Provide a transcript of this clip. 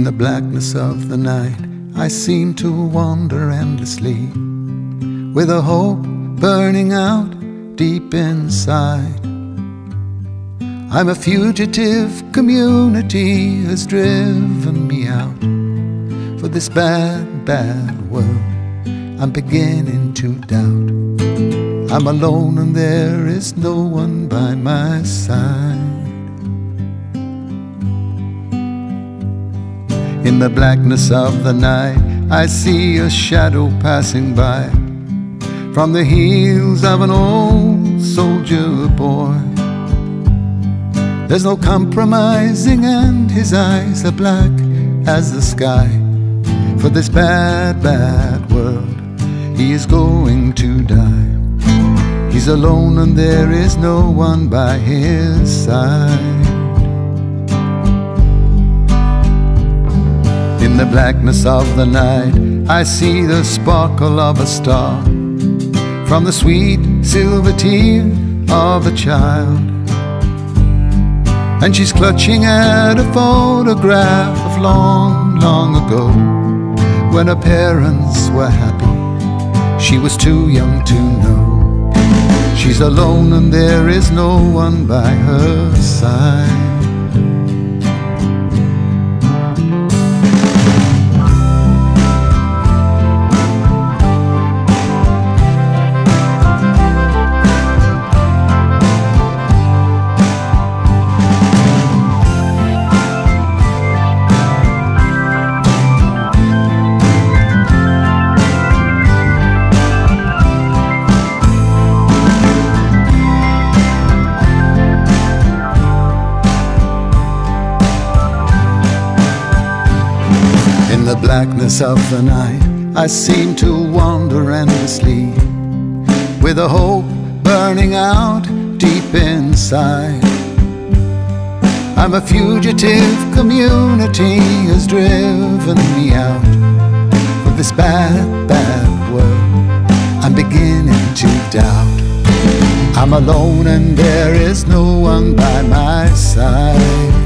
In the blackness of the night, I seem to wander endlessly, with a hope burning out deep inside. I'm a fugitive, community has driven me out. For this bad, bad world, I'm beginning to doubt. I'm alone and there is no one by my side. In the blackness of the night, I see a shadow passing by, from the heels of an old soldier boy. There's no compromising and his eyes are black as the sky. For this bad, bad world, he is going to die. He's alone and there is no one by his side. In the blackness of the night, I see the sparkle of a star, from the sweet silver tear of a child. And she's clutching at a photograph of long, long ago, when her parents were happy. She was too young to know. She's alone and there is no one by her side. In the blackness of the night, I seem to wander endlessly, with a hope burning out deep inside. I'm a fugitive, community has driven me out. For this bad, bad world, I'm beginning to doubt. I'm alone and there is no one by my side.